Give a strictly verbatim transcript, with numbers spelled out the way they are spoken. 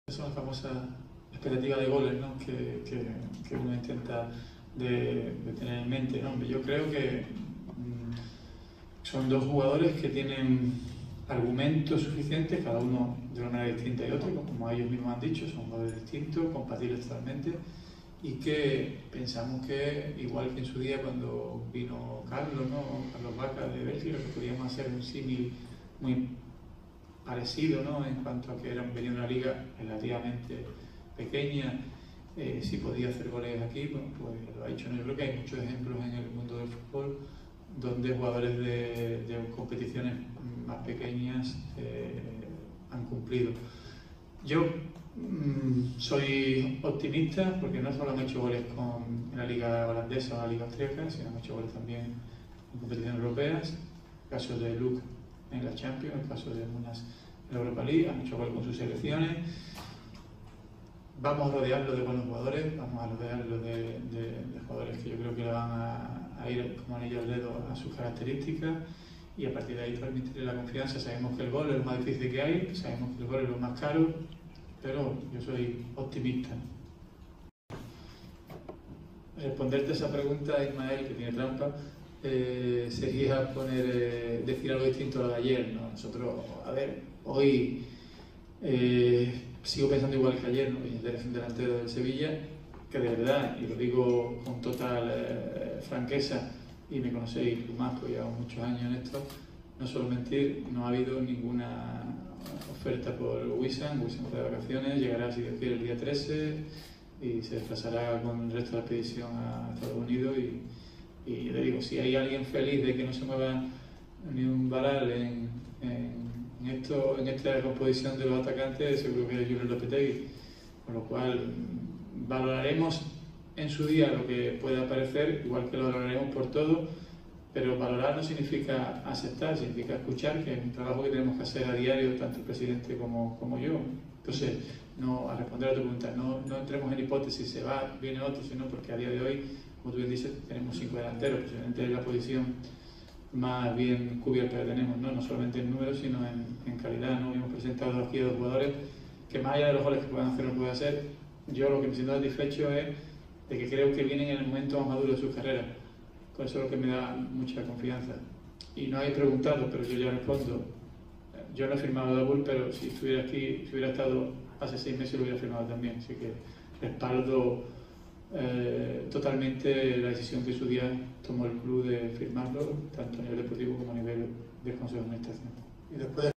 Son las famosas expectativas de goles, ¿no? que, que, que uno intenta de, de tener en mente, ¿no? Yo creo que mmm, son dos jugadores que tienen argumentos suficientes, cada uno de una manera distinta y otra, como ellos mismos han dicho, son jugadores distintos, compatibles totalmente, y que pensamos que, igual que en su día cuando vino Carlos, ¿no? Carlos Vaca de Bélgica, que podíamos hacer un símil muy parecido, ¿no? En cuanto a que eran venido de una liga relativamente pequeña, eh, si podía hacer goles aquí, bueno, pues lo ha hecho. ¿No? Yo creo que hay muchos ejemplos en el mundo del fútbol donde jugadores de, de competiciones más pequeñas eh, han cumplido. Yo mmm, soy optimista porque no solo han hecho goles con, en la liga holandesa o la liga austríaca, sino han hecho goles también en competiciones europeas. El caso de Luke en la Champions, el caso de Munas en la Europa League, han hecho gol con sus selecciones. Vamos a rodearlo de buenos jugadores, vamos a rodearlo de, de, de jugadores que yo creo que le van a, a ir como anillo al dedo a sus características, y a partir de ahí transmitirle la confianza. Sabemos que el gol es lo más difícil que hay, sabemos que el gol es lo más caro, pero yo soy optimista. Responderte a esa pregunta, Ismael, que tiene trampa, eh, sería poner, eh, decir algo distinto a lo de ayer, ¿no? Nosotros, a ver, hoy eh, sigo pensando igual que ayer, ¿no? Y eres un delantero del Sevilla, que de verdad, y lo digo con total eh, franqueza, y me conocéis más, porque llevo muchos años en esto, no suelo mentir, no ha habido ninguna oferta por Wissam. Wissam está de vacaciones, llegará, si Dios quiere, el día trece y se desplazará con el resto de la expedición a Estados Unidos. Y, y le digo, si hay alguien feliz de que no se mueva ni un varal en, en, en, esto, en esta composición de los atacantes, seguro que es Julen Lopetegui, con lo cual valoraremos en su día lo que pueda aparecer, igual que lo valoraremos por todo, pero valorar no significa aceptar, significa escuchar, que es un trabajo que tenemos que hacer a diario, tanto el presidente como, como yo. Entonces, no, a responder a tu pregunta, no, no entremos en hipótesis, se va, viene otro, sino porque a día de hoy, como tú bien dices, tenemos cinco delanteros, posiblemente es la posición más bien cubierta que tenemos, no, no solamente en números, sino en, en calidad, ¿no? Hemos presentado aquí a dos jugadores que, más allá de los goles que puedan hacer o no pueden hacer, yo lo que me siento satisfecho es de que creo que vienen en el momento más maduro de sus carreras. Por eso es lo que me da mucha confianza. Y no habéis preguntado, pero yo ya respondo. Yo no he firmado a Dabur, pero si estuviera aquí, si hubiera estado hace seis meses, lo hubiera firmado también. Así que respaldo eh, totalmente la decisión que en su día tomó el club de firmarlo, tanto a nivel deportivo como a nivel del Consejo de Administración. Y después